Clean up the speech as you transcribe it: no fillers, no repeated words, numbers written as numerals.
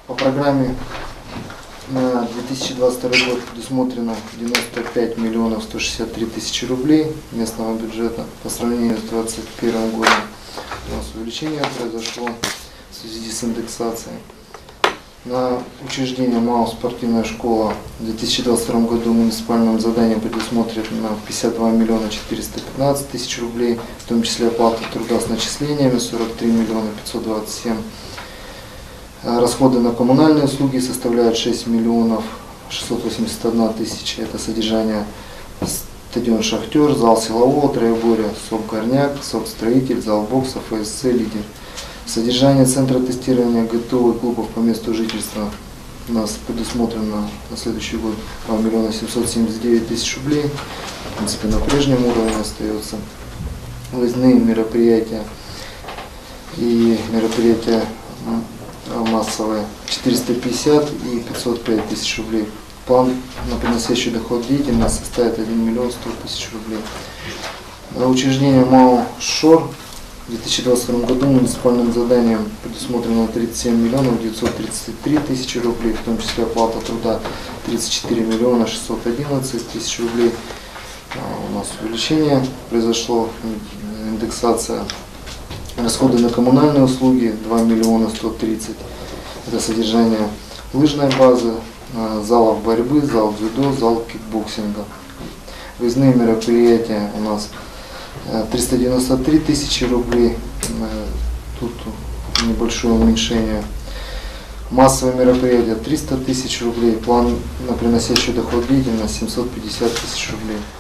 По программе на 2022 год предусмотрено 95 миллионов 163 тысячи рублей местного бюджета. По сравнению с 2021 годом у нас увеличение произошло в связи с индексацией. На учреждение МАО «Спортивная школа» в 2022 году муниципальным заданием предусмотрено 52 миллиона 415 тысяч рублей, в том числе оплата труда с начислениями 43 миллиона 527. Расходы на коммунальные услуги составляют 6 миллионов 681 тысяча. Это содержание стадион «Шахтер», зал силового троеборья, СОК «Горняк», СОК «Строитель», зал бокса, ФСЦ «Лидер». Содержание центра тестирования ГТО и клубов по месту жительства у нас предусмотрено на следующий год 2 миллиона 779 тысяч рублей. В принципе, на прежнем уровне остается. Выездные мероприятия и мероприятия массовые 450 и 505 тысяч рублей. План на приносящий доход деятельности составит 1 миллион 100 тысяч рублей. На учреждение МАО «ШОР» в 2022 году муниципальным заданием предусмотрено 37 миллионов 933 тысячи рублей, в том числе оплата труда 34 миллиона 611 тысяч рублей. У нас увеличение произошло, индексация. Расходы на коммунальные услуги 2 миллиона 130. Это содержание лыжной базы, залов борьбы, зал дзюдо, зал кикбоксинга. Выездные мероприятия у нас 393 тысячи рублей, тут небольшое уменьшение. Массовые мероприятия 300 тысяч рублей, план на приносящий доход деятельность 750 тысяч рублей.